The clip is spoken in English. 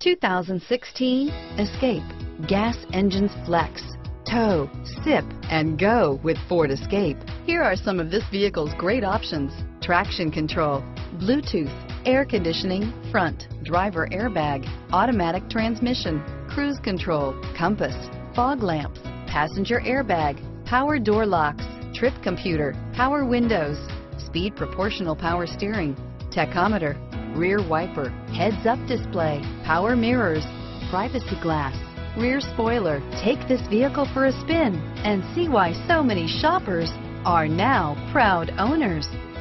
2016 Escape. Gas engines flex, tow, sip, and go with Ford Escape. Here are some of this vehicle's great options: traction control, Bluetooth, air conditioning, front, driver airbag, automatic transmission, cruise control, compass, fog lamps, passenger airbag, power door locks, trip computer, power windows, speed proportional power steering, tachometer, rear wiper, heads-up display, power mirrors, privacy glass, rear spoiler. Take this vehicle for a spin and see why so many shoppers are now proud owners.